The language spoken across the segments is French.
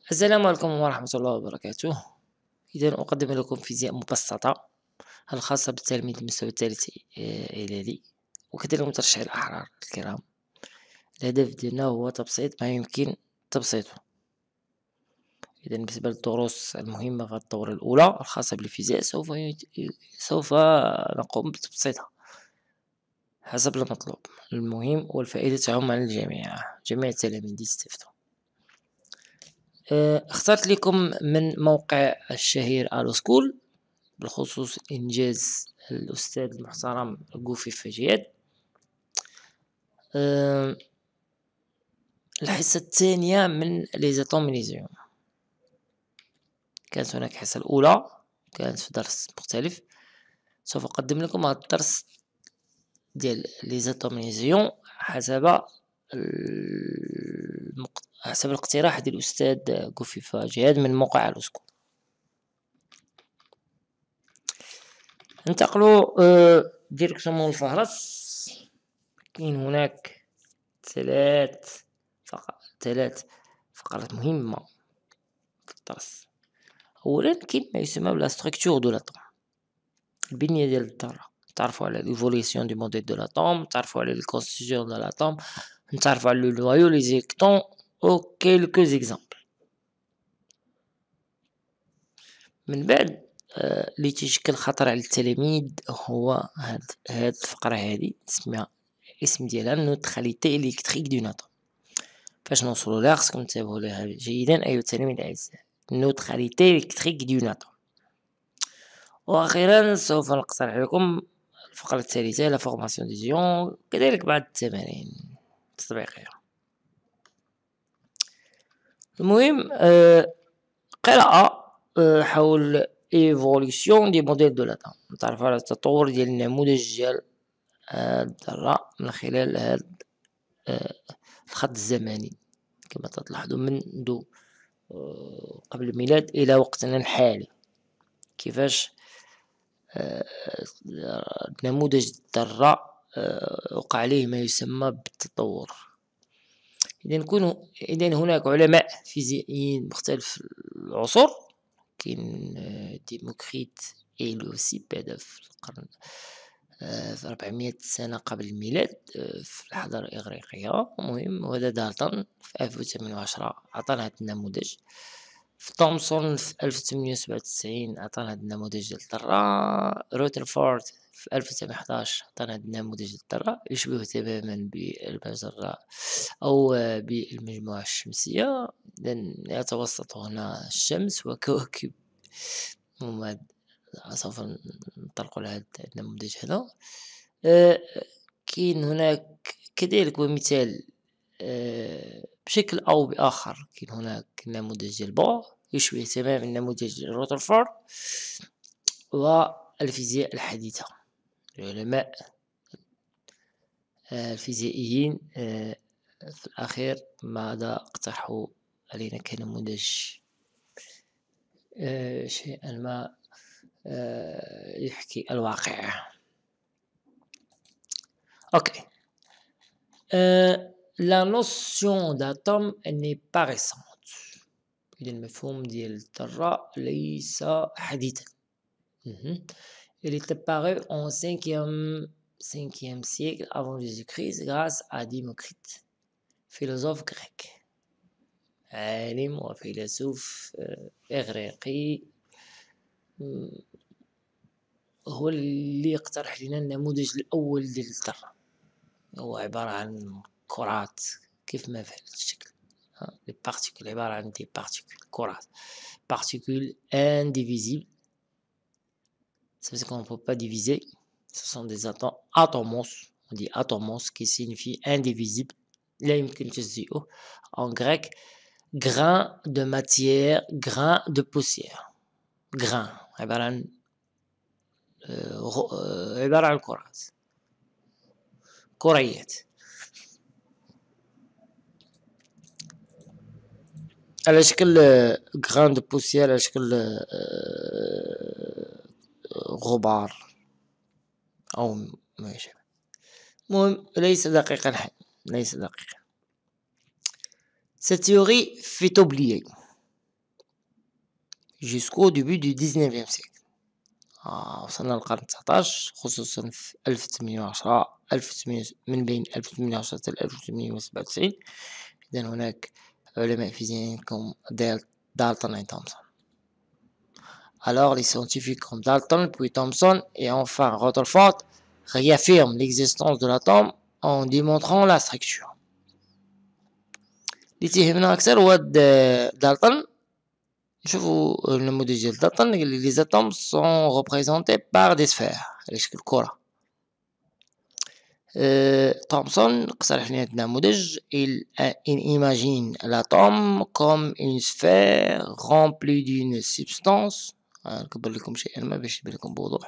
السلام عليكم ورحمة الله وبركاته. إذا أقدم لكم فيزياء مبسطة الخاصة بالتلميذ المستوى الثالث إعدادي، وكذلك مترشح الأحرار الكرام. الهدف ديالنا هو تبسيط ما يمكن تبسيطه. إذا بالنسبة للدروس المهمة في الدورة الأولى الخاصة بالفيزياء سوف نقوم بتبسيطها حسب المطلوب. المهم والفائدة تعم على الجميع، جميع التلاميذ يستفيدوا. اخترت لكم من موقع الشهير ألو سكول بخصوص إنجاز الأستاذ المحترم غوفي فجيات. الحصة الثانية من ليزاتومينيزيوم. كانت هناك الحصة الأولى كانت في درس مختلف، سوف أقدم لكم هذا الدرس ديال ليزاتومينيزيوم حسب الاقتراح ديال الأستاذ غوفي فجيات من موقع الأسكو. ننتقلوا ديريكتومون للفهرس. كاين هناك ثلاث فقرات مهمة في الدرس. أولا كاين ما يسمى بلا ستركتور دو لاتوم، البنية ديال الذرة. نتعرفوا على ليفوليسيون دو موديل دو لاتوم، نتعرفوا على الكونستيتيون دو لاتوم، نتعرفوا على لو نوايو لي زيكتون او كيلكو زيكزامبل. من بعد اللي تيشكل خطر على التلاميذ هو هاد الفقرة هادي اسمها الاسم ديالها نوتراليتي إلكتريك دون اتوم. فاش نوصلوا لها خصكم تنتبهوا لها جيدا أيها التلاميذ الأعزاء. نوتراليتي إلكتريك دون اتوم. وأخيرا سوف نقترح لكم الفقرة الثالثة لا فورماسيون دي زيون، كذلك بعض التمارين التطبيقية. المهم قراءة حول ايفوليسيون دي موديل دو لاتوم. نتعرفوا على التطور ديال النموذج ديال الذرة من خلال هاد الخط الزمني كما تلاحظوا منذ قبل الميلاد إلى وقتنا الحالي. كيفاش نموذج الذرة وقع عليه ما يسمى بالتطور. إذا هناك علماء فيزيائيين مختلف العصور. كاين ديموكريت إيلوسيباد في القرن في 400 سنة قبل الميلاد في الحضارة الإغريقية. المهم وهذا دالتون في 1810 عطانا هذا النموذج. في تومسون في 1897 عطانا هذا النموذج ديال الذرة. روترفورد في 1911 عطانا هذا النموذج ديال الذرة يشبه تماما بالمجرة أو بالمجموعة الشمسية. إذن يتوسط هنا الشمس وكواكب. سوف نطلقوا على هذا النموذج هذا. كاين هناك كذلك ومثال بشكل أو بآخر. كاين هناك نموذج ديال بور يشبه تماما النموذج ديال روترفورد. والفيزياء الحديثة العلماء الفيزيائيين في الأخير ماذا اقترحوا علينا كنموذج شيئا ما يحكي الواقع. اوكي. لا نوسيون d'atome n'est pas récente. إذا المفهوم ديال الذرة ليس حديثا. Il est apparu en 5e siècle avant Jésus-Christ grâce à Démocrite, philosophe grec. عالم وفيلسوف إغريقي هو اللي اقترح لنا النموذج الأول ديال الذرة. هو عبارة عن كرات كيف ما في هذا الشكل. لي بارتيكول عبارة عن دي بارتيكول كرات بارتيكول indivisibles. Ça veut dire qu'on ne peut pas diviser. Ce sont des atomes atomos. On dit atomos qui signifie indivisible. لا يمكن تجزئه. En grec grain de matière, grain de poussière. grain عبارة عن كرات كريات على شكل grain de poussière، على شكل غبار أو ما يشابه. المهم ليس دقيقا. Cette théorie fait oublier jusqu'au début du 19e siècle. وصلنا للقرن 19 خصوصًا في 1810 من بين 1810 حتى 1897. إذن هناك علماء فيزيائيين Dalton et Thomson. Alors les scientifiques comme Dalton, puis Thomson et enfin Rutherford réaffirment l'existence de l'atome en démontrant la structure. اللي تيهمنا أكثر هو دالتون. نشوفوا النموذج ديال دالتون قال لي les atomes sont représentés par des sphères على شكل كرة. Thomson اقترح لنا هذا النموذج. Il imagine l'atome comme une sphère remplie d'une substance. نكبر لكم شيئا ما باش يبان لكم بوضوح.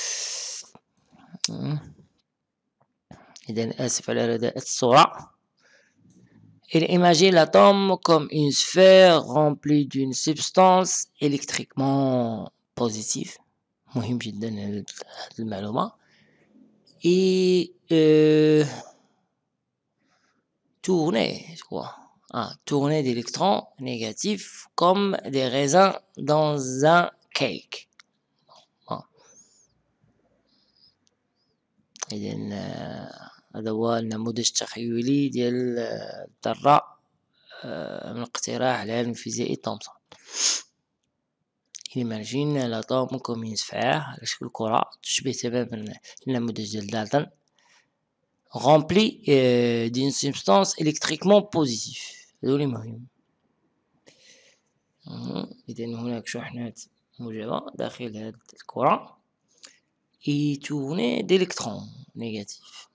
إذا آسف على رداءة الصورة. Il imagine l'atome comme une sphère remplie d'une substance électriquement positive. مهم جدا هذه المعلومة. Et tournée d'électrons négatifs comme des raisins dans un cake. إذن هذا هو النموذج التخيلي ديال الذرة من اقتراح العالم الفيزيائي تومسون. imagine l'atome comme une sphère على شكل كرة تشبه تماما النموذج ديال دالتون rempli d'une substance électriquement positive. هذولي مهم. إذن هناك شحنات موجبة داخل هذه الكرة et tournée d'électrons négatifs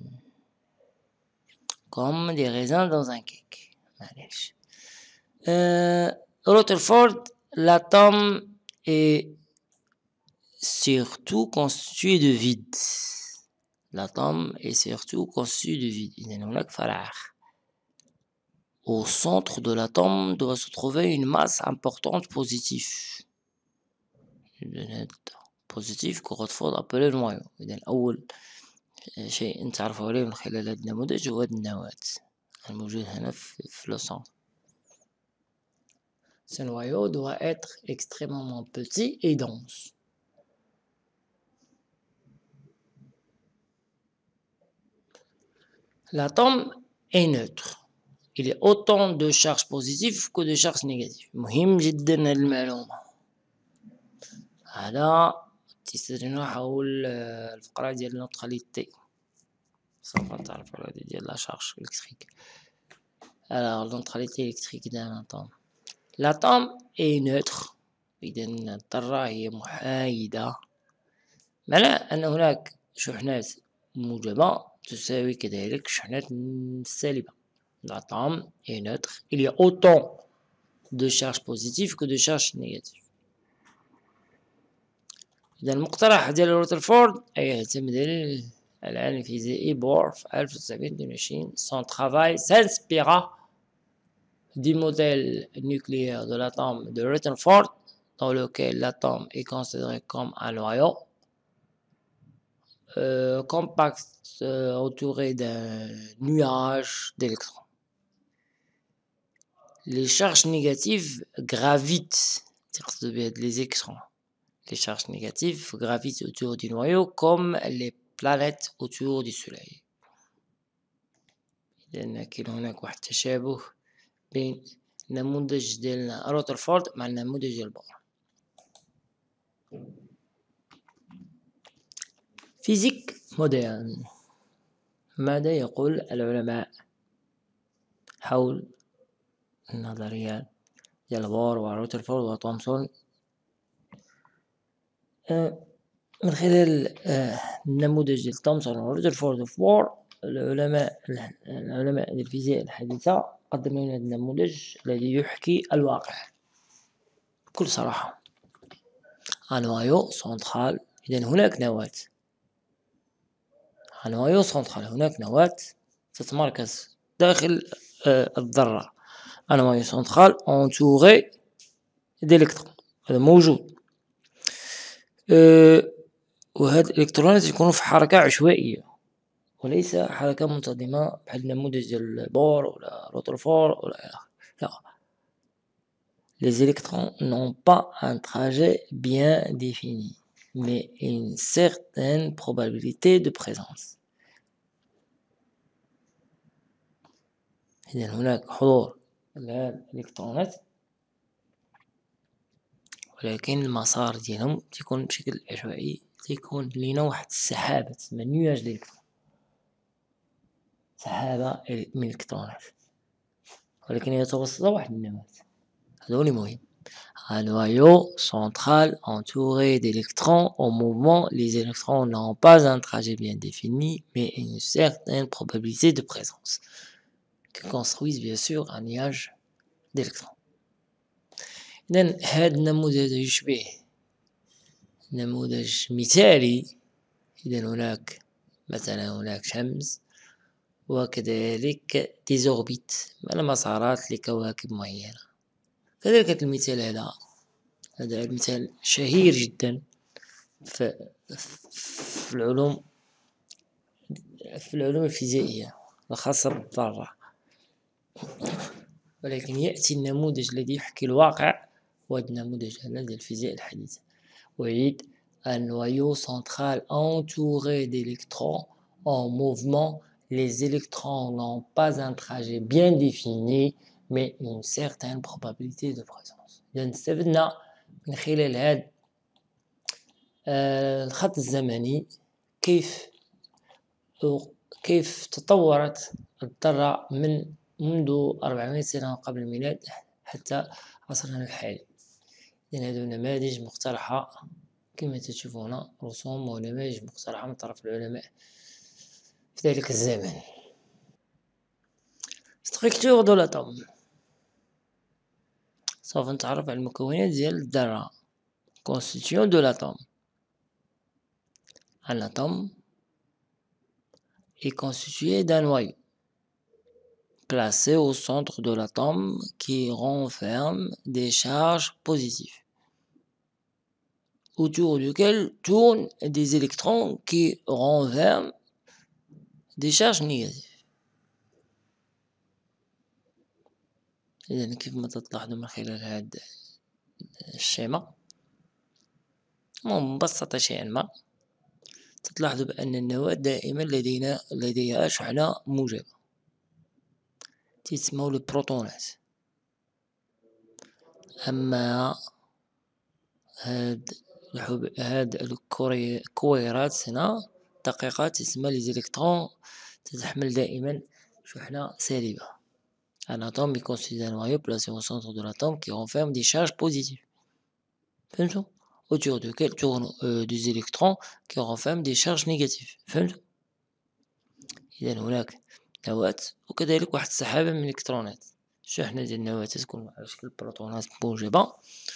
comme des raisins dans un cake. معليش. Rutherford, l'atome est surtout constitué de vide. L'atome est surtout constitué de vide. إذن هناك فراغ. Au centre de l'atome doit se trouver une masse importante positive. positif que Rutherford appelait le noyau. إذن أول شيء نتعرفوا عليه من خلال هذا النموذج هو النواة الموجود هنا في le centre. Ce noyau doit être extrêmement petit et dense. L'atome est neutre. Il y a autant de charges positives que de charges négatives. مهم جدا هذه المعلومة. هذا تستدعينا حول الفقرة ديال النوتراليتي. سوف نتعرف على هذه ديال لا شارج إلكتريك. Alors neutralité électrique d'un atome. L'atome est neutre. إذا الذرة هي محايدة. معنى أن هناك شحنات موجبة تساوي كذلك شحنات سالبة. L'atome est neutre. Il y a autant de charges positives que de charges négatives. إذا المقترح ديال روثرفورد أي يعتمد على العالم الفيزيائي بور في 1922. Son travail s'inspira du modèle nucléaire de l'atome de Rutherford, dans lequel l'atome est considéré comme un noyau compact entouré d'un nuage d'électrons. Les charges négatives gravitent, les électrons. Les charges négatives gravitent autour du noyau comme les planètes autour du soleil. لأن كاين هناك واحد التشابه بين النموذج ديال روثرفورد مع النموذج ديال بور. فيزيك مودرن. ماذا يقول العلماء حول النظريات ديال بور وروثرفورد وتومسون؟ من خلال النموذج ديال تومسون ورذرفورد وبور العلماء ديال الفيزياء الحديثة قدموا لنا هذا النموذج الذي يحكي الواقع بكل صراحة. نوايو سنترال. إذا هناك نواة. نوايو سنترال. هناك نواة تتمركز داخل الذرة. نوايو سنترال entouré d'électrons. هذا موجود. وهاد الإلكترونات يكونوا في حركة عشوائية وليس حركة منتظمة بحال النموذج ديال بور ولا روثرفورد ولا لا. les électrons n'ont pas un trajet bien défini, mais une certaine probabilité de présence. إذن هناك حضور الإلكترونات، ولكن المسار ديالهم تيكون بشكل عشوائي، تيكون لينا واحد السحابة تسمى نياج الإلكترون، سحابة من الإلكترونات، ولكن يتوسط واحد النواة. هذا هو اللي مهم. Un noyau central entouré d'électrons en mouvement, les électrons n'ont pas un trajet bien défini, mais une certaine probabilité de présence, qui construisent bien sûr un nuage d'électrons. إذن هذا النموذج يشبه نموذج مثالي. إذن مثلا هناك شمس، وكذلك ديزوربيت على مسارات لكواكب معينة. كذلك المثال هذا المثال شهير جدا في العلوم الفيزيائية الخاصة بالذرة، ولكن يأتي النموذج الذي يحكي الواقع وهذا النموذج ديال الفيزياء الحديثة. أعيد: un noyau central entouré d'électrons en mouvement, les électrons n'ont pas un trajet bien défini, mais une certaine probabilité de présence. إذا استفدنا من خلال هذا الخط الزمني كيف تطورت الذرة منذ 400 سنة قبل الميلاد حتى عصرنا الحالي. إذن هذه نماذج مقترحة كما تشوفون، رسوم ونماذج مقترحة من طرف العلماء في ذلك الزمن. ستركتور دو لاتوم، سوف نتعرف على المكونات ديال الذرة. constitution de l'atome. Un atome est constitué d'un noyau placé au centre de l'atome qui renferme des charges positives, autour duquel tournent des électrons qui renferment des charges négatives. إذن كيف ما تلاحظوا من خلال هذا الشيما مبسطة شيئا ما، تلاحظوا بأن النواة دائما لديها شحنة موجبة تسمى البروتونات. أما هاد الكويرات هنا دقيقات تسمى لي زيليكترون تتحمل دائما شحنة سالبة. Un atome est constitué d'un noyau placé au centre de l'atome qui renferme des charges positives. فهمتوا؟ autour duquel tournent des électrons qui renferment des charges négatives. فهمتوا؟ إذا هناك نواة وكذلك واحد السحابة من الإلكترونات. الشحنة ديال النواة تكون على شكل بروتونات موجبة،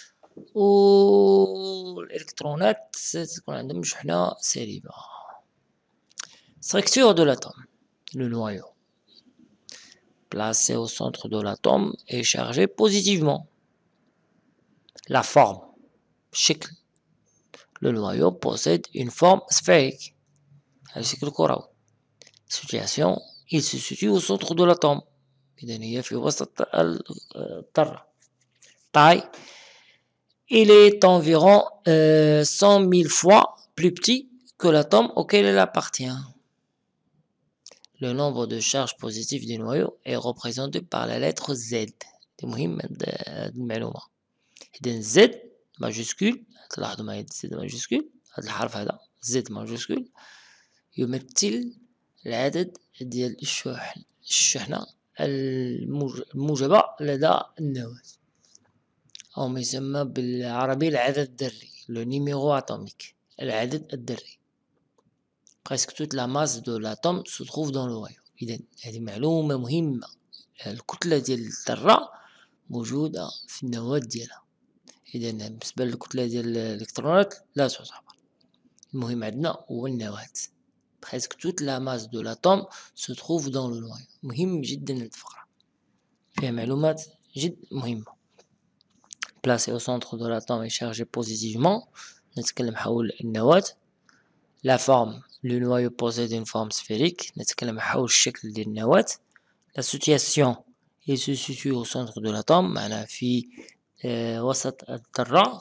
والإلكترونات تكون عندهم شحنة سالبة. Structure de l'atome. Le noyau placé au centre de l'atome est chargé positivement. La forme. شكل. Le noyau possède une forme sphérique على شكل كروي. Situation. Il se situe au centre de l'atome. إذا هي في وسط الذرة. Taille. Il est environ 100 000 fois plus petit que l'atome auquel il appartient. Le nombre de charges positives du noyau est représenté par la lettre Z. C'est مهم هاد المعلومة. إذا Z ماجسكول، تلاحظوا معايا Z ماجسكول، هاد الحرف هذا Z ماجسكول يمثل العدد ديال الشحنة الموجبة لدى النواة، أو ما يسمى بالعربية العدد الذري، le numéro atomique، العدد الذري. presque toute la masse de l'atome se trouve dans le noyau. إذا هذه معلومة مهمة، الكتلة ديال الذرة موجودة في النواة ديالها. إذا بالنسبة للكتلة ديال الإلكترونات لا تعتبر. المهم عندنا هو النواة. presque toute la masse de l'atome se trouve dans le noyau. مهم جدا هاد الفقرة، فيها معلومات جد مهمة. placé au centre de l'atome est chargé positivement. نتكلم حول النواة. La forme. Le noyau possède une forme sphérique. نتكلم حول الشكل ديال النواة. La situation. Il se situe au centre de l'atome. معناها في وسط الذرة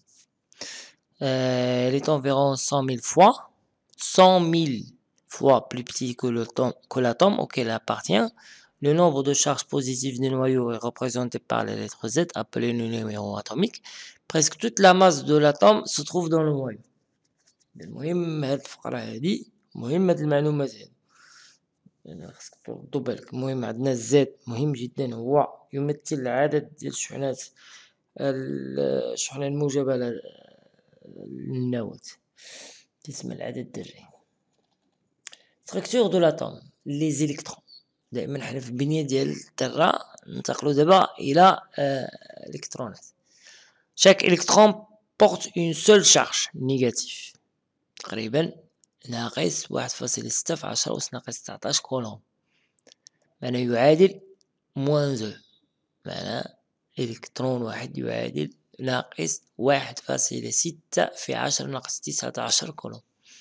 elle est environ 100 000 fois 100 000 fois plus petit que l'atome auquel elle appartient. Le nombre de charges positives du noyau est représenté par la lettre Z, appelée le numéro atomique. Presque toute la masse de l'atome se trouve dans le noyau. المهم هاد الفقرة هادي مهم، هاد المعلومات هادي خاصك تردو بالك. المهم عندنا الزد مهم جدا، هو يمثل العدد ديال الشحنة الموجبة للنواة، تسمى العدد الذري. structure de l'atome les électrons. دائما حنا في البنية ديال الذرة ننتقلو دابا إلى الإلكترونات. chaque électron porte une seule charge négative تقريبا ناقص 1.6 في 10 أس ناقص 19 كولوم، معناه يعادل موان زو، معناه إلكترون واحد يعادل ناقص 1.6 في 10 ناقص 19 كولوم.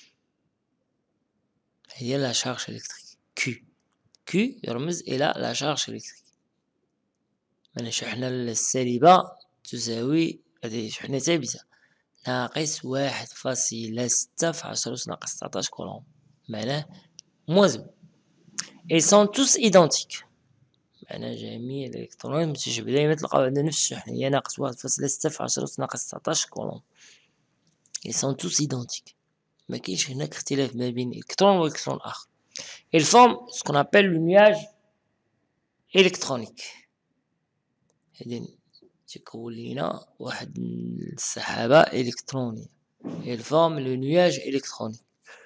هي لا شارج إلكتريك كي يرمز إلى لا شارج إلكتريك، معناه الشحنة السالبة تساوي هذه شحنة ثابتة ناقص 1.6 في 10 أس ناقص 19 كولوم، معناه موازن. ils sont tous identiques، معناه جميع الإلكترونات متشابهة، دايما تلقاو عندنا نفس الشحنة هي ناقص 1.6 في 10 أس ناقص 19 كولوم. ils sont tous identiques، ما كاينش هناك اختلاف ما بين إلكترون وإلكترون آخر. ils forment ce qu'on appelle le nuage électronique، إذن تكون لينا واحد السحابة إلكترونية. ils forment le nuage électronique.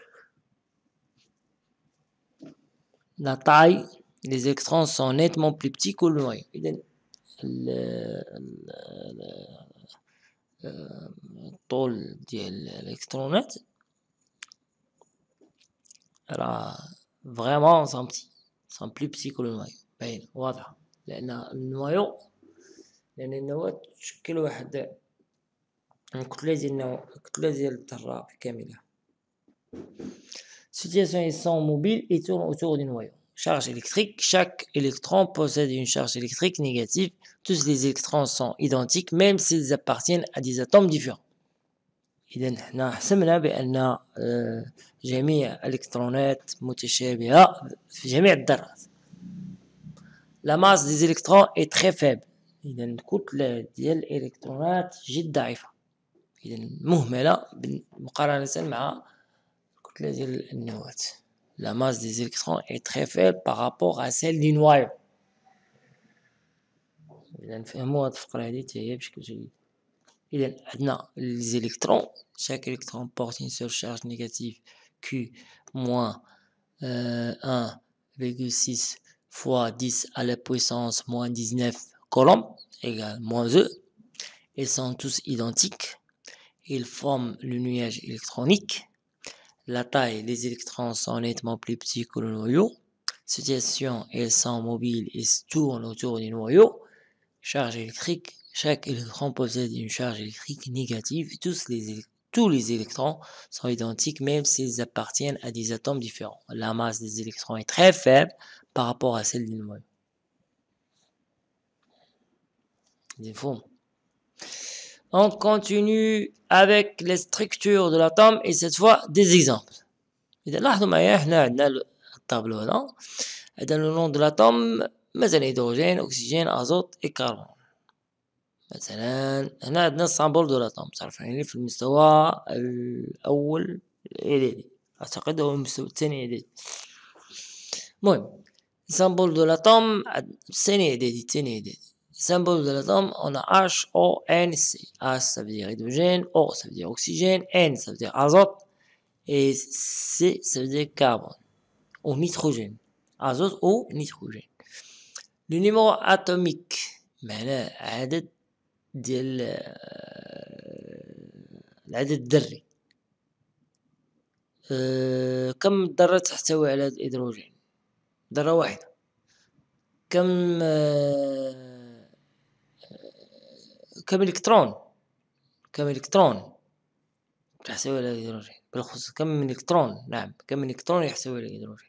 la taille des électrons sont nettement plus petits que le noyau. إذن الطول ديال الإلكترونات راه فريمون سون بلو بتي كو لو نوايو، باين واضحة، لأن النواة تشكل واحد الكتلة ديال الذرة بكاملها. Situation ils sont mobiles et tournent autour du noyau. Charge électrique, chaque électron possède une charge électrique négative. Tous les électrons sont identiques même s'ils appartiennent à des atomes différents. إذا حنا حسبنا بأن جميع الإلكترونات متشابهة في جميع الذرات. La masse des électrons est très faible، إذا الكتلة ديال الإلكترونات جد ضعيفة، إذا مهملة مقارنة مع الكتلة ديال النواة. La masse des électrons est très faible par rapport à celle du noyau. إذا نفهموا هاد الفقرة هادي حتى هي بشكل جيد. إذا عندنا les électrons، chaque électron porte une seule charge négative Q moins 1,6 fois 10 à la puissance moins 19 coulombs égale moins E. Ils sont tous identiques. Ils forment le nuage électronique. La taille des électrons sont nettement plus petits que le noyau. Situation, ils sont mobiles et se tournent autour du noyau. Charge électrique, chaque électron possède une charge électrique négative. Tous les électrons sont identiques même s'ils appartiennent à des atomes différents. La masse des électrons est très faible par rapport à celle du noyau. On continue avec les structures de l'atome et cette fois des exemples. إذا لاحظوا معايا حنا عندنا الطابلو هذا، عندنا لو نون دو لاتوم مثلا هيدروجين أكسجين أزوت إي كربون. مثلا هنا عندنا السامبول دو لاتوم، تعرفين في المستوى الأول الإعدادي، أعتقد هو المستوى الثاني إعدادي. المهم السامبول دو لاتوم الثاني إعدادي. Symbole de l'atome, on a H, O, N, C. H, ça veut dire hydrogène, O, ça veut dire oxygène, N, ça veut dire azote, et C, ça veut dire carbone, ou nitrogène. Azote ou nitrogène. Le numéro atomique, معناه عدد ديال العدد الذري. كم ذرة تحتوي على الهيدروجين؟ ذرة واحدة. كم إلكترون تحتوي على الهيدروجين؟ بالخصوص كم إلكترون، نعم كم إلكترون يحتوي على الهيدروجين؟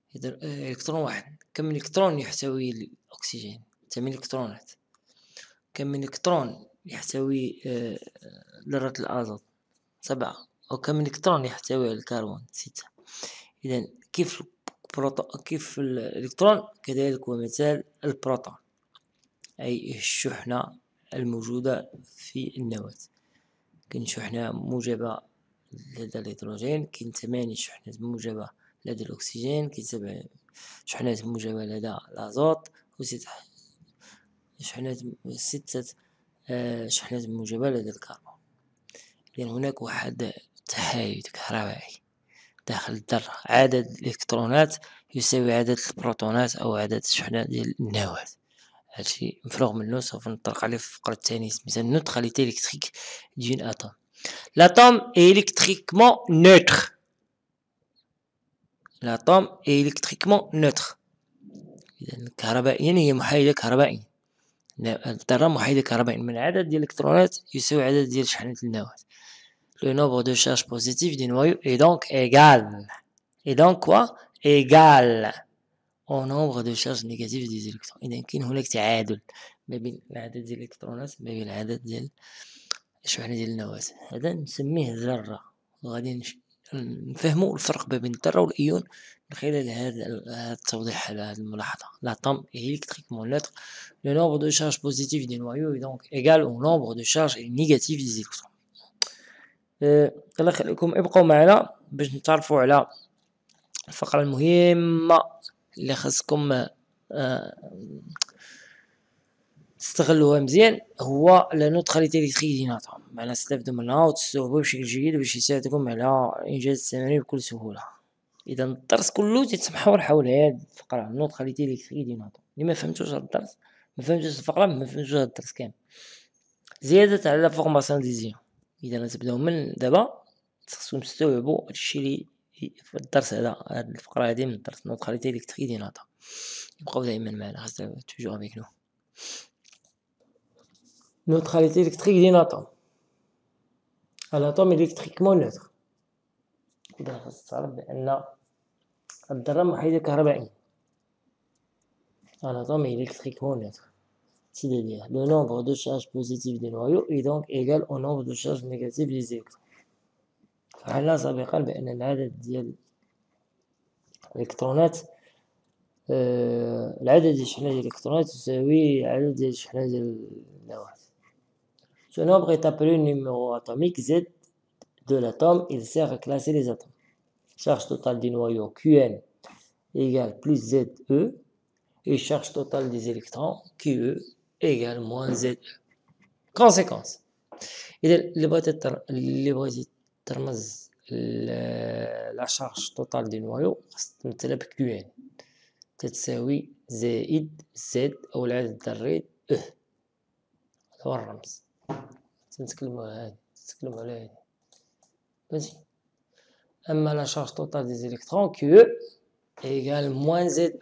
إلكترون واحد. كم إلكترون يحتوي الأكسجين؟ 8 إلكترونات. كم من إلكترون يحتوي ذرة الأزوت؟ 7. أو كم من إلكترون يحتوي على الكربون؟ 6. إذا كيف الإلكترون كذلك هو مثال البروتون، أي الشحنة الموجودة في النواة. كاين شحنة موجبة لدى الهيدروجين، كاين 8 شحنات موجبة لدى الأكسجين، كاين 7 شحنات موجبة لدى الأزوت، وست شحنات 6 شحنات موجبة لدى الكربون. إذن هناك واحد تحايد كهربائي داخل الذرة، عدد الإلكترونات يساوي عدد البروتونات أو عدد الشحنات ديال النواة. هادشي مفروغ منه، سوف نطرق عليه في الفقرة الثانية سميتها neutralité électrique d'une atome. L'atome est électriquement neutre. L'atome est électriquement neutre. إذا كهربائيا هي محايدة كهربائيا. الذرة محايدة كهربائيا من عدد ديال الإلكترونات يساوي عدد ديال شحنات النواة. Le nombre de charges positives du noyau est donc égal. Et donc quoi? Égal au nombre de charges négatives des électrons. إذا كاين هناك تعادل ما بين العدد ديال الإلكترونات ما بين العدد ديال الشحنة ديال النواة. هذا نسميه ذرة، وغادي نفهموا الفرق ما بين الذرة والإيون من خلال هذا التوضيح على هذه الملاحظة. L'atome est électriquement neutre. Le nombre de charges positives du noyau est donc égal au nombre de charges négatives des électrons. الله يخليكم ابقوا معنا باش نتعرفوا على الفقرة المهمة اللي خاصكم تستغلوها مزيان، هو لا نوتراليتي الكتريك ديال الاتوم. معنا تستافدوا منها وتستوعبوها بشكل جيد باش يساعدكم على انجاز التمارين بكل سهولة. اذا الدرس كله تيتمحور حول هذه الفقرة، النوتراليتي الكتريك ديال الاتوم. اللي ما فهمتوش هذا الدرس، ما فهمتوش الفقرة، ما فهمتوش هذا الدرس كامل. زيادة على فورماسيون ديزيون، اذا تبداو من دابا خصكم تستوعبوا هادشي اللي في الدرس هذا، هاد الفقرة هذه من الدرس نوتراليتي الكتريك ديال الاتوم. بقاو دائما معنا، خاصة توجور افيك نو. Neutralité électrique d'un atome. Un atome électriquement neutre. إذا خاص تعرف بأن الذرة محايدة كهربائيا. Un atome est électriquement neutre. C'est-à-dire le nombre de charges positives des noyaux est donc égal au nombre de charges négatives des électrons. فعلنا سابقا بأن العدد ديال الإلكترونات العدد ديال الشحنات ديال الإلكترونات يساوي عدد ديال الشحنات ديال النواة. Ce nombre est appelé le numéro atomique Z de l'atome. Il sert à classer les atomes. Charge totale du noyau Qn égale plus Ze et charge totale des électrons Qe égale moins Ze. Conséquence. إذا اللي بغيتي ترمز la charge totale du noyau خاص تمثلها ب Qn تتساوي زائد Z أو العدد الذري E. هذا هو الرمز. تنتكلموا على هذه ماشي. أما la charge totale des électrons Qe égale moins Ze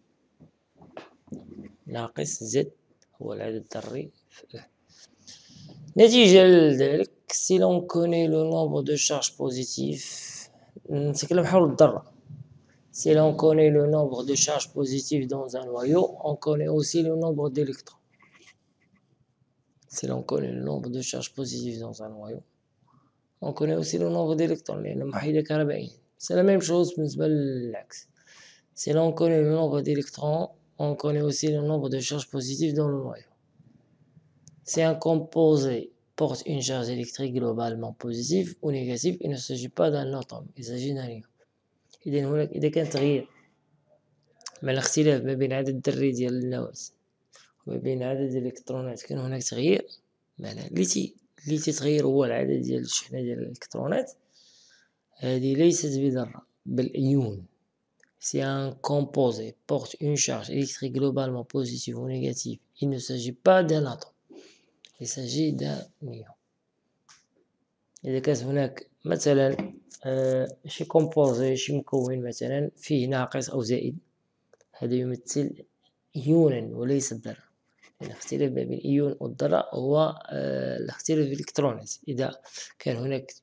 ناقص Z هو العدد الذري في E. نتيجة لذلك si l'on connaît le nombre de charges positives، نتكلم حول الذرة. Si l'on connaît le nombre de charges positives dans un noyau, on connaît aussi le nombre d'électrons. Si l'on connaît le nombre de charges positives dans un noyau, on connaît aussi le nombre d'électrons لأن محايدة كهربائية. C'est la même chose بالنسبة للعكس. Si l'on connaît le nombre d'électrons, on connaît aussi le nombre de charges positives dans le noyau. Si un composé porte une charge électrique globalement positive ou négative, il ne s'agit pas d'un atome، il s'agit d'un ion. إذا كان تغيير مع الاختلاف ما بين عدد الذري ديال النواة وما بين عدد الإلكترونات، كان هناك تغيير معناه اللي تتغير هو العدد ديال الشحنة ديال الإلكترونات. هذه ليست بذرة بل إيون. Si un composé porte une charge électrique globalement positive ou négative, il ne s'agit pas d'un atome، il s'agit d'un ion. إذا كانت هناك مثلا شي كومبوزي، شي مكون مثلا فيه ناقص أو زائد، هذا يمثل إيونا وليس ذرة. الاختلاف بين الإيون والذرة هو الاختلاف في الإلكترونات. إذا كان هناك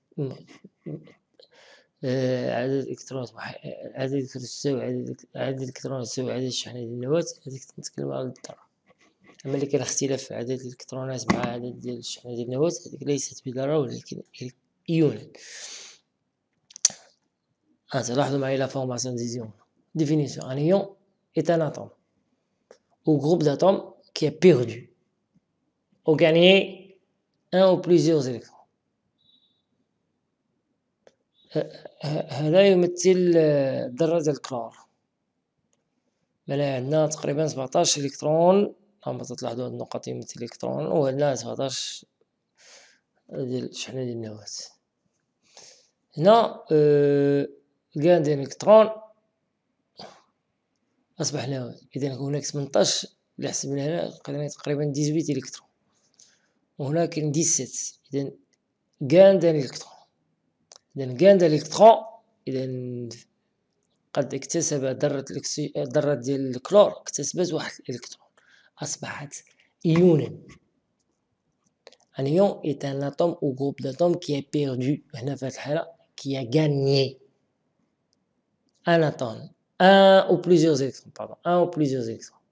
عدد الإلكترونات تساوي عدد الإلكترونات تساوي عدد الشحنات ديال النواة، هذيك نتكلم على الذرة. أما اللي كان اختلاف في عدد الإلكترونات مع عدد ديال الشحنة ديال النواة، هذيك ليست بذرة ولكن إيون. لاحظوا معايا لا فورماسيون ديزيون. Définition: un ion est un atome ou groupe d'atomes qui a perdu ou gagné un ou plusieurs électrons. هذا يمثل ذرة الكلور. عندنا تقريبا 17 إلكترون، كما تلاحظوا هاد النقط يمثل إلكترون، وعندنا 17 ديال الشحنة ديال النواة. هنا كان ديال الإلكترون أصبح نواة، إذا هناك 18 اللي حسبنا هنا لقينا تقريبا 18 إلكترون، وهنا كاين 17. إذا كان ديال الإلكترون، كان ديال الإلكترون، إذا قد اكتسب ذرة ديال الكلور اكتسبت واحد الإلكترون، أصبحت إيونا. Un ion est un atome ou groupe d'atomes qui a perdu. هنا في هذه الحالة qui a gagné un atome, un ou plusieurs électrons, pardon, un ou plusieurs électrons.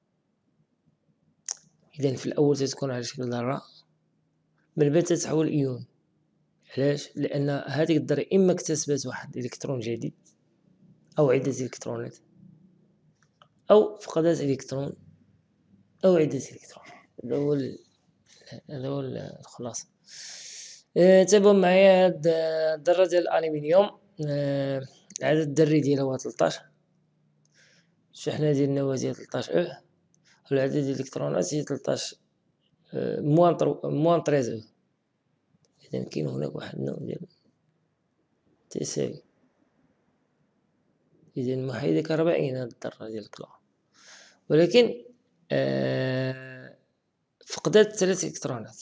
إذا في الأول تتكون على شكل ذرة، من بعد تتحول إيون. علاش؟ لأن هذه الذرة إما اكتسبت واحد الإلكترون جديد أو عدة إلكترونات، أو فقدت إلكترون أو عدة إلكترون. هذا هو الخلاصة. تابعوا معايا هاد الذرة ديال الألمنيوم، العدد الذري ديالها هو 13، الشحنة ديال النواة هي 13 والعدد ديال الإلكترونات هي 13 موان 13. إذا كاين هناك واحد النوع ديال التساوي. إذا محايدة كهربائية هاد الذرة ديال الكلور، ولكن فقدت 3 إلكترونات،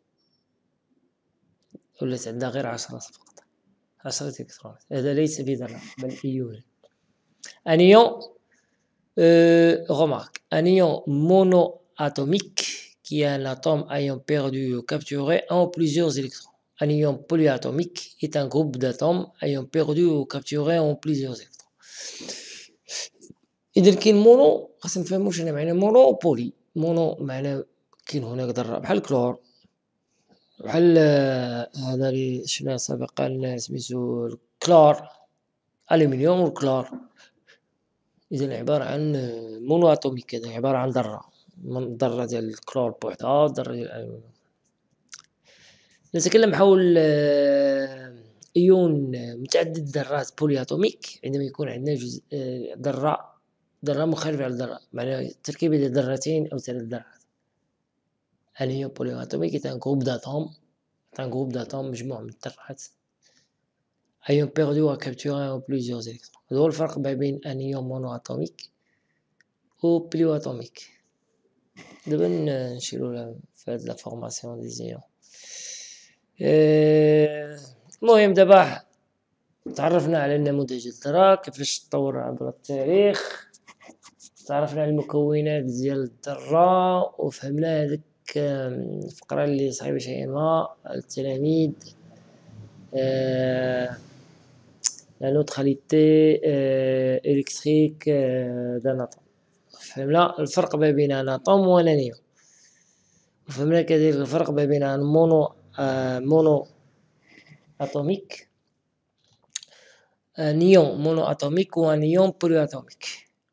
ولات عندها غير 10 فقط، 10 إلكترونات. هذا ليس بذرة بل إيون. Un ion, remarque, un ion monoatomique qui a un atome ayant perdu ou capturé un ou plusieurs électrons. Un ion polyatomique est un groupe d'atomes ayant perdu ou capturé un ou plusieurs électrons. إذا كاين مونو، خاصنا نفهمو شنو معنى مونو و بولي. مونو معناه كاين هناك ذرة بحال الكلور، بحال هذا اللي شفناه سابقا سميتو الكلور، ألومنيوم والكلور. إذا عبارة عن مونو أتوميك، كذا عبارة عن ذرة ديال الكلور بوحدها وذرة ديال الألومنيوم. نتكلم حول إيون متعدد الذرات بولي أتوميك، عندما يكون عندنا جزء ذرة مخالفة على الذرة، معناها تركيبة ديال ذرتين أو 3 ذرات. هل هي بولي أتوميك؟ إذا جروب d'atomes مجموعة من الذرات ayant perdu ou capturé un ou plusieurs électrons. هذا هو الفرق ما بين ان ion monoatomique و pléoatomique. دابا نشيرو في هاد لا فورماسيون دي زيون. المهم دابا تعرفنا على النموذج الذرة كيفاش تطور عبر التاريخ، تعرفنا على المكونات ديال الذرة، وفهمنا هذيك الفقرة اللي صعيبة شيئا ما التلاميذ، la neutralité électrique d'un atome. فهمنا الفرق ما بين ان اتوم وانانيوم، وفهمنا كذلك الفرق ما بين ان مونو اتوميك، un ion monoatomique ou un ion polyatomique.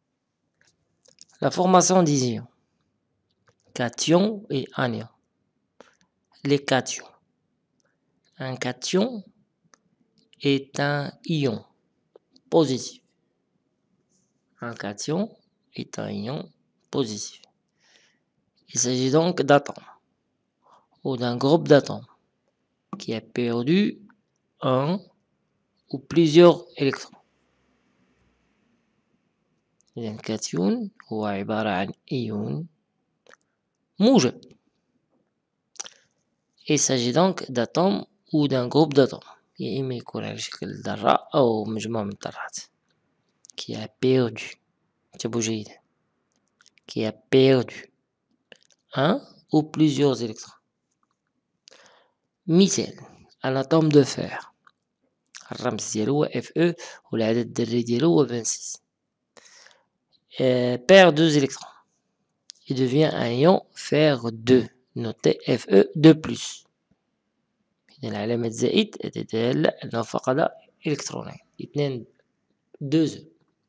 La formation des ions, cation et anion. Les cations. Un cation est un ion positif. Un cation est un ion positif. Il s'agit donc d'atomes ou d'un groupe d'atomes qui a perdu un ou plusieurs électrons. إذن كاتيون هو عبارة عن إيون موجب. Il s'agit donc d'atomes ou d'un groupe d'atomes، يا إما يكون على شكل ذرة أو مجموعة من الذرات. qui a perdu، انتبهوا جيدا، qui a perdu un ou plusieurs électrons. مثال un atome de fer، الرمز ديالو هو Fe والعدد الذري ديالو هو 26. perd 2 électrons، il devient un ion fer 2 noté Fe2+. إذا علامة زائد تدل أنه فقد إلكترونين 2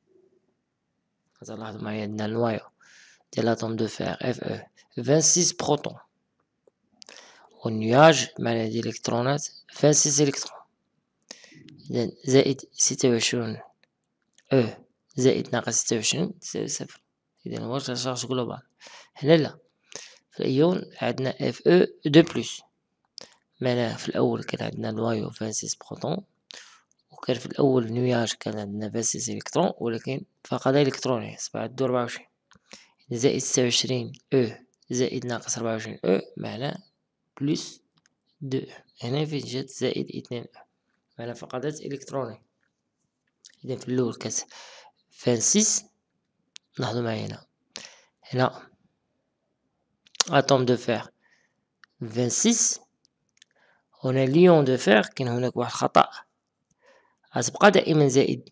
لاحظوا معايا عندنا النوايو ديال l'atome de fer Fe 26 بروتون والنياج مع هذه الإلكترونات 26 إلكترون. إذا زائد 26 زائد ناقص 26 تساوي 0. إذا هو شارج جلوبال. هنا لا، في الأيون عندنا Fe2+. معناه في الأول كان عندنا نوايو 26 بروتون، وكان في الأول نياج كان عندنا 26 إلكترون، ولكن فقد إلكترونين أصبح عنده 24. زائد 26 زائد ناقص 24 معناه بلس 2. هنا فين جات زائد 2 معناه فقدت إلكترونين. إذا في الأول كانت 26. لاحظوا معايا هنا أتوم دو فير 26. هنا ليون دو فير كاين هناك واحد الخطأ، غتبقى دائما زائد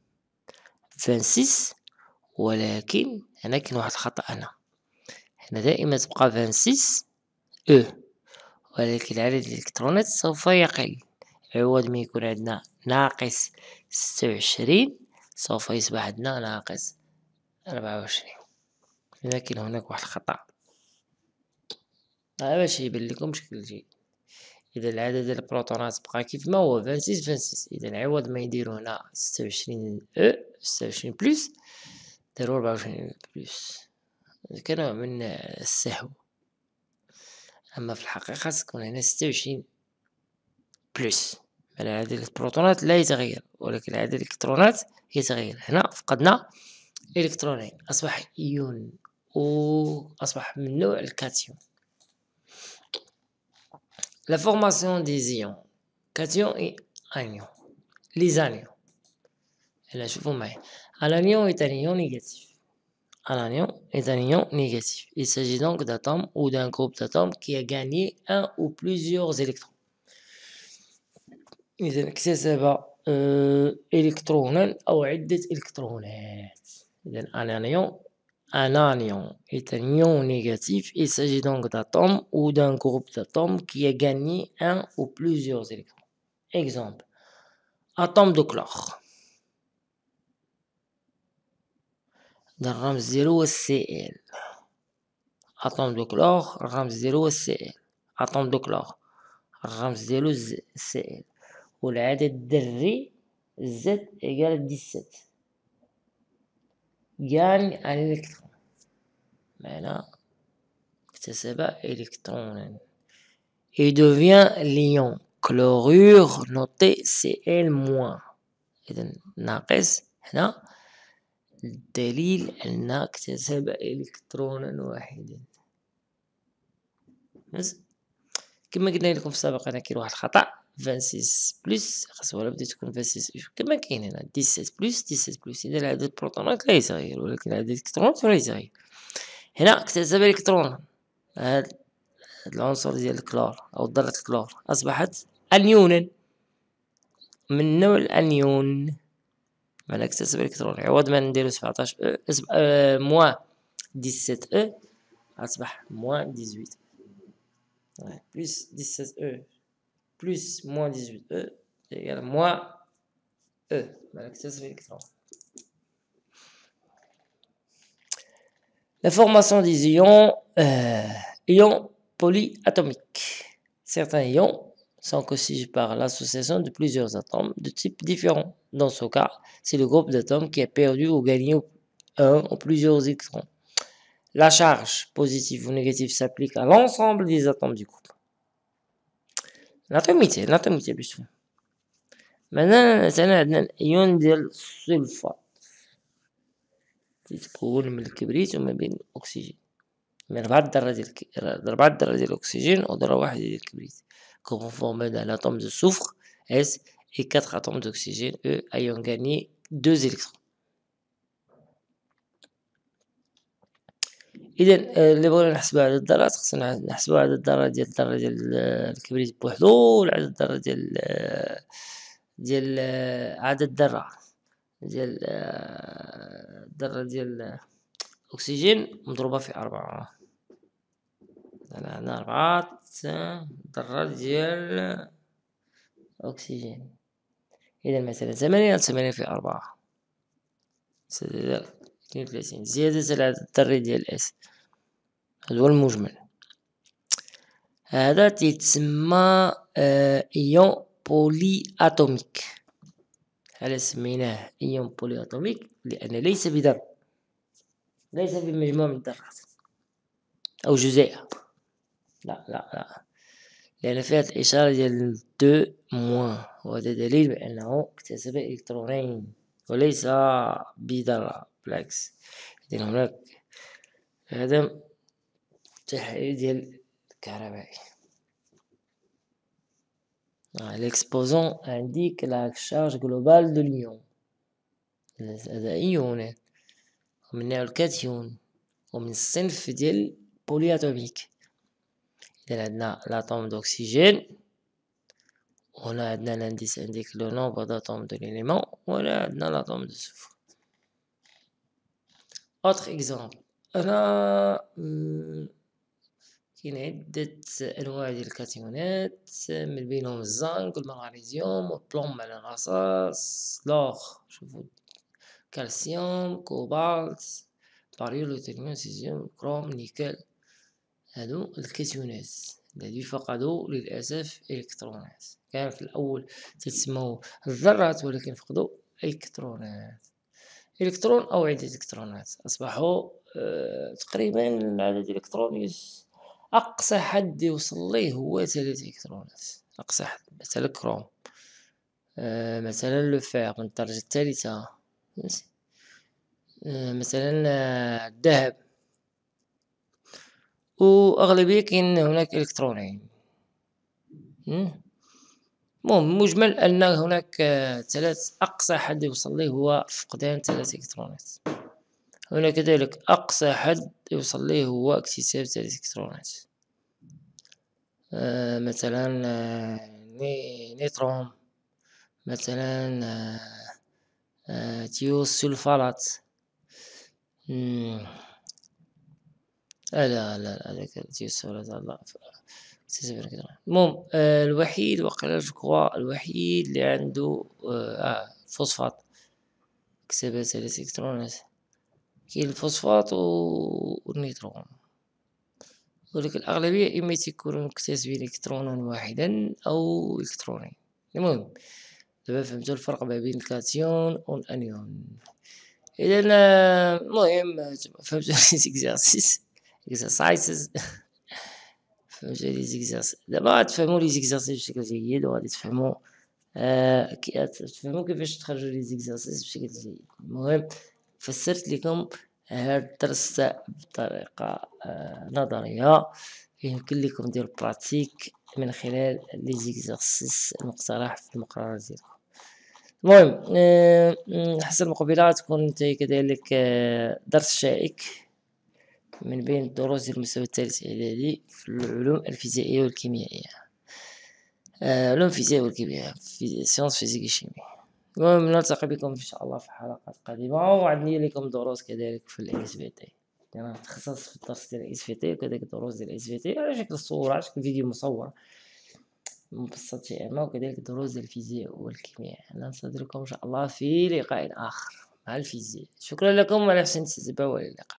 26، ولكن هنا كاين واحد الخطأ. هنا دائما تبقى 26 ولكن عدد الإلكترونات سوف يقل. عوض ما يكون عندنا ناقص 26 سوف يصبح عندنا ناقص 24. لكن هناك واحد الخطأ باش يبان لكم بشكل جيد. إذا العدد ديال البروتونات بقى كيف ما هو 26، إذا عوض ما يديرو هنا 26 26 بلس دارو 24 بلس، كنوع من السهو. أما في الحقيقة تكون هنا 26 بلس، يعني عدد البروتونات لا يتغير ولكن عدد الإلكترونات يتغير. هنا فقدنا إلكترونين، أصبح إيون أصبح من نوع الكاتيون. La formation des ions cation et anion. Les anions. هنا شوفوا معي. Un anion est un ion négatif. Un anion est un ion négatif. Il s'agit donc d'atomes ou d'un groupe d'atomes qui a gagné un ou plusieurs électrons. إذا اكتسب إلكترونا أو عدة إلكترونات. إذا un anion est un ion négatif. Il s'agit donc d'atomes ou d'un groupe d'atomes qui a gagné un ou plusieurs électrons. Exemple, atome de chlore. الرمز ديالو هو Cl. atome de chlore الرمز ديالو هو Cl. atome de chlore الرمز ديالو Cl. والعدد الذري Z égale 17. gagne un électron. معنى اكتسب إلكترونا. Il devient l'ion chlorure noté Cl-. إذا ناقص هنا الدليل أن اكتسب إلكترونا واحدا. كما قلنا لكم في السابق أنا كاين واحد الخطأ 26 بلس خاصها ولا بدات تكون 26 كما كاين هنا 17 بلس 17 بلس. إذا عدد البروتونات لا يتغير ولكن عدد الإلكترونات لا يتغير. هنا اكتسب إلكترون. هذا العنصر ديال الكلور أو ذرة الكلور أصبحت أنيونا من نوع الأنيون. معنى اكتسب إلكترون عوض ما نديرو 17 موان 17 أصبح موان 18 بلس 17 بلس موان 18 يغال موان معنى اكتسب إلكترون. La formation des ions polyatomiques. Certains ions sont constitués par l'association de plusieurs atomes de types différents. Dans ce cas, c'est le groupe d'atomes qui a perdu ou gagné un ou plusieurs électrons. La charge positive ou négative s'applique à l'ensemble des atomes du groupe. نعطيو مثال باش تفهم. مثلا عندنا الأيون ديال السلفات تتكون من الكبريت وما بين الأكسجين، من 4 ذرات ديال الأكسجين وذرة واحدة ديال الكبريت. Conformément à l'atome de soufre S et 4 atomes d'oxygène E ayant gagné 2 électrons. إذا اللي بغينا نحسبو عدد الذرات خصنا نحسبو عدد الذرات ديال الكبريت بوحدو والعدد الذرات ديال عدد الذرة ديال الذرة ديال أكسجين مضروبة في 4. أنا عندنا 4 ذرات ديال أكسجين، إذا مثلا 8 في 4 سداد 32 زيادة العدد الذري ديال اس، هذا هو المجمل. هذا تيتسمى إيون بولي أتوميك. هذا سميناه إيون بولي أتوميك لأن ليس بذر، ليس بمجموعة من الذرات أو جزيئة، لا، لأن فيها الإشارة ديال 2 موان، وهذا دليل بأنه اكتسب إلكترونين وليس بذرة، بالعكس. إذن هناك هذا تحليل ديال الكهربائي. l'exposant indique la charge globale de l'ion. هذا إيون ومنه الكاتيون ومن الصنف ديال بولي أتوميك. إذا عندنا l'atome d'oxygène، وهنا عندنا l'indice indique le nombre d'atomes de l'élément، وهنا عندنا l'atome de soufre. autre exemple، أنا كاين عدة أنواع ديال الكاتيونات من بينهم الزنك والمغنيسيوم والبلوم مع الرصاص، لوغ، شوفوا كالسيوم، كوبالت، باريول، لوتينيوم، سيزيوم، كروم، نيكل. هادو الكاتيونات الذي فقدوا للأسف إلكترونات. كان في الأول تسموا الذرات ولكن فقدوا إلكترونات، إلكترون أو عدة إلكترونات. أصبحوا تقريبا العدد الإلكتروني أقصى حد يوصل ليه هو 3 إلكترونات، أقصى حد. مثلا الكروم، مثلا لو فيغ من الدرجة الثالثة، مثلا الذهب، وأغلبية كاين هناك إلكترونين. المهم مجمل أن هناك 3 أقصى حد يوصل ليه هو فقدان 3 إلكترونات. هناك كذلك أقصى حد يوصل ليه هو اكتساب 3 إلكترونات. مثلا نيترون، مثلا تيوسلفالات. لا هذاك تيوسلفالات لا. المهم الوحيد وقيلا جو الوحيد اللي عنده فوسفات كسب 3 إلكترونات. كاين الفوسفات والنيترون، ولكن الأغلبية إما تيكونوا مكتسبين إلكترونا واحدا أو إلكترونين. المهم دابا فهمتوا الفرق ما بين الكاتيون والأنيون. إذا المهم فهمتوا ليزيكزارسيس فهمتوا ليزيكزارسيس. دابا غتفهموا ليزيكزارسيس بشكل جيد، وغادي تفهموا تفهموا كيفاش تخرجوا ليزيكزارسيس بشكل جيد. المهم فسرت لكم هذا الدرس بطريقة نظرية، يمكن لكم ديروا براتيك من خلال ليزيكزارسيس المقترح في المقررات ديالكم. المهم حسن المقبلة تكون نتايا كذلك درس شائك من بين الدروس ديال المستوى الثالث إعدادي في العلوم الفيزيائية والكيميائية، علوم الفيزياء والكيمياء، سيونس فيزيك وشيمي. المهم نلتقي بكم إن شاء الله في حلقات قادمة، وعندي لكم دروس كذلك في الاس في تي. أنا متخصص في الدرس ديال الاس في تي، وكذلك دروس ديال الاس في تي على شكل صورة، على شكل فيديو مصور مبسط شيئا ما، وكذلك دروس ديال الفيزياء والكيمياء. ننتظركم إن شاء الله في لقاء آخر مع الفيزياء. شكرا لكم على حسن الاستماع، والى اللقاء.